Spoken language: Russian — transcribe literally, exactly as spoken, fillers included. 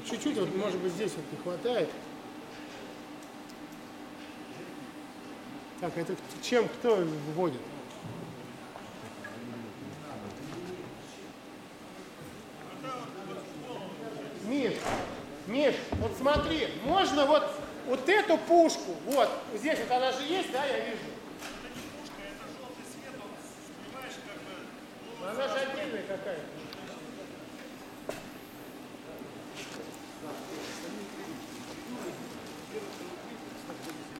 Чуть-чуть, вот, может быть, здесь вот не хватает. Так, это чем кто вводит? Миш, Миш, вот смотри, можно вот, вот эту пушку, вот, здесь вот она же есть, да, я вижу. Это не пушка, это желтый свет, он, понимаешь, как бы... Она же отдельная какая-то.